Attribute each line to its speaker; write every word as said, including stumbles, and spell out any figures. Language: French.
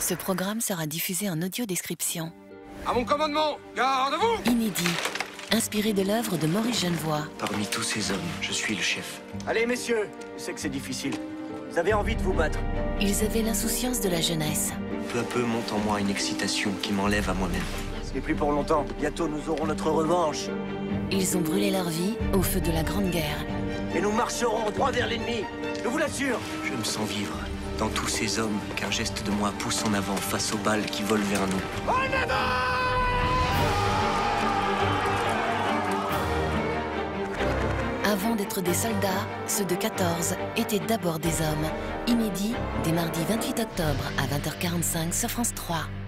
Speaker 1: Ce programme sera diffusé en audio-description.
Speaker 2: À mon commandement, garde-vous!
Speaker 1: Inédit, inspiré de l'œuvre de Maurice Genevoix.
Speaker 3: Parmi tous ces hommes, je suis le chef.
Speaker 4: Allez, messieurs, je sais que c'est difficile. Vous avez envie de vous battre.
Speaker 1: Ils avaient l'insouciance de la jeunesse.
Speaker 3: Peu à peu monte en moi une excitation qui m'enlève à moi-même.
Speaker 4: Ce n'est plus pour longtemps. Bientôt, nous aurons notre revanche.
Speaker 1: Ils ont brûlé leur vie au feu de la Grande Guerre.
Speaker 4: Et nous marcherons droit vers l'ennemi. Je vous l'assure.
Speaker 3: Je me sens vivre dans tous ces hommes qu'un geste de moi pousse en avant face aux balles qui volent vers nous.
Speaker 2: En avant!
Speaker 1: Avant d'être des soldats, ceux de quatorze étaient d'abord des hommes. Inédit, dès mardi vingt-huit octobre à vingt heures quarante-cinq sur France trois.